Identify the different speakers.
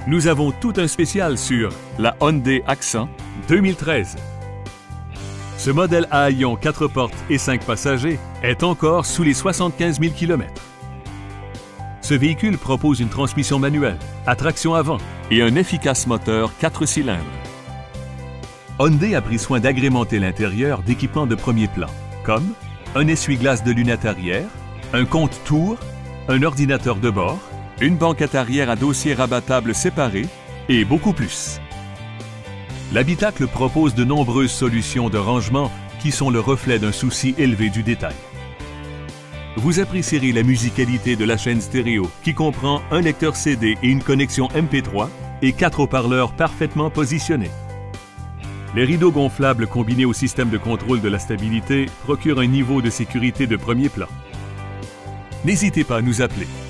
Speaker 1: Nous avons tout un spécial sur la Hyundai Accent 2013. Ce modèle à haillons 4 portes et 5 passagers est encore sous les 75 000 km. Ce véhicule propose une transmission manuelle, à traction avant et un efficace moteur 4 cylindres. Hyundai a pris soin d'agrémenter l'intérieur d'équipements de premier plan, comme un essuie-glace de lunettes arrière, un compte-tours, un ordinateur de bord, une banquette arrière à dossier rabattable séparé et beaucoup plus. L'habitacle propose de nombreuses solutions de rangement qui sont le reflet d'un souci élevé du détail. Vous apprécierez la musicalité de la chaîne stéréo qui comprend un lecteur CD et une connexion MP3 et 4 haut-parleurs parfaitement positionnés. Les rideaux gonflables combinés au système de contrôle de la stabilité procurent un niveau de sécurité de premier plan. N'hésitez pas à nous appeler.